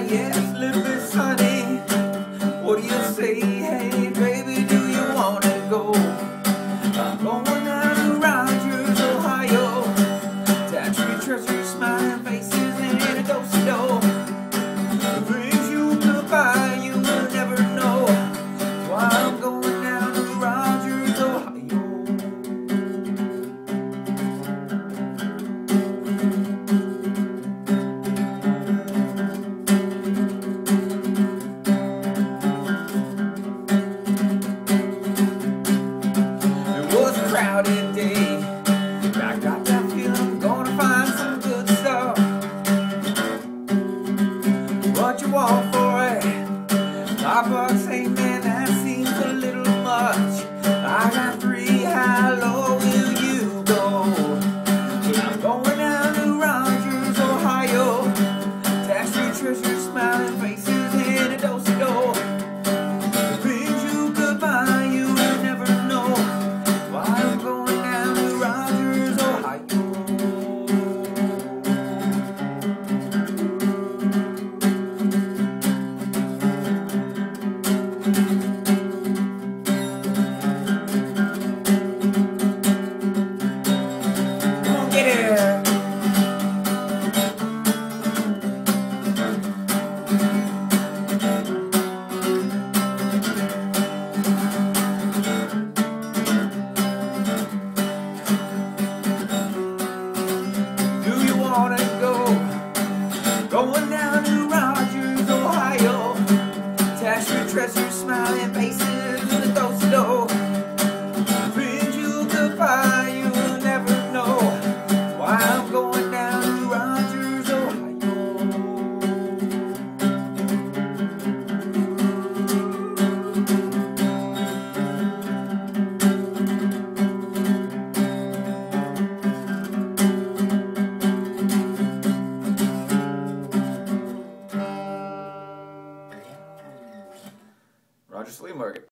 yeah, it's a little bit sunny. What do you say? Hey, baby, do you want to go? I'm going down to Rogers, Ohio. Tax-free treasure, smiling faces, and a do-si-do. The things you could buy, you will never know. That's why I'm going down to Rogers, Ohio. Crowded day, I got that feeling I'm gonna find some good stuff. What you want for it? $5, hey man, that seems a little much. I got 3, how low will you go? Well, I'm going down to Rogers, Ohio. Tax-free treasure, smiling faces, and a do-si-do. The things you could buy, you will never know. I'm going down to Rogers, Ohio. Come on, get it. Going down to Rogers, Ohio. Tax-free treasure, smiling faces, and a do-si-do. Things you could buy, you will never know. Why I'm going down to Rogers, Rogers Flea Market.